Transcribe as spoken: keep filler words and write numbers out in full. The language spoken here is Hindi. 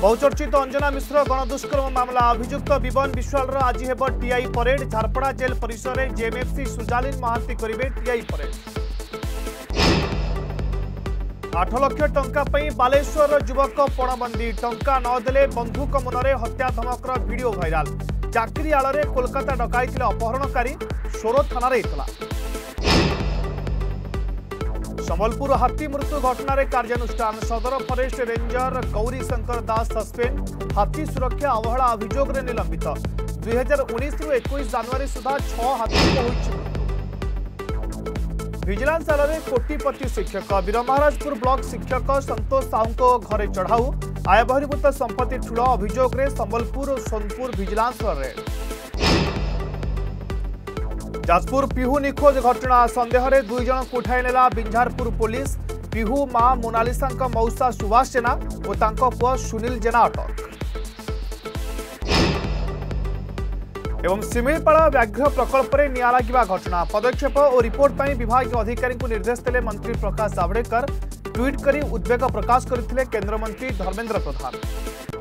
बहुचर्चित अंजना मिश्र गणदुष्कर्म मामला अभियुक्त विवन विश्वाल आज हेब टीआई परेड झारपड़ा जेल परिसर में जेएमएफसी सुजालिन महांती करेंगे टीआई परेड। आठ लाख टंका बालेश्वर युवक पणबंदी टंका नदेले बंधुक मुनरे हत्या धमकर वीडियो भाइराल चाकरी आड़ कोलकाता डकाई अपहरणकारी सोर थाना इतला। संबलपुर हाथी मृत्यु घटना कार्यानुष्ठान सदर forest ranger Gauri Shankar Das suspend हाथी सुरक्षा अवहेला अभियोग निलंबित दुई हजार उन्नीस रु इक्कीस जनवरी सुधा छह हाथी विजिलेंस आलरे कोटिपति शिक्षक वीरमहाराजपुर ब्लॉक शिक्षक संतोष साहू घरे चढ़ाऊ आय बहिर्भूत संपत्ति ठूल अभियोग संबलपुर और सोनपुर विजिलेंस रेड। जाजपुर पिहू निखोज घटना सन्देह में दुई जन को उठाई नेला बिंझारपुर पुलिस पिहू मां मोनालिसा मौसा सुभाष जेना और तांको पुआ सुनील जेना अटक। एवं सिमिलपाड़ा व्याघ्र प्रकल्प में निया लगिबा घटना पदक्षेप और रिपोर्ट पर विभाग अधिकारी को निर्देश देले मंत्री प्रकाश जावड़ेकर ट्वीट करी उद्वेग प्रकाश करथिले केंद्र मंत्री धर्मेंद्र प्रधान।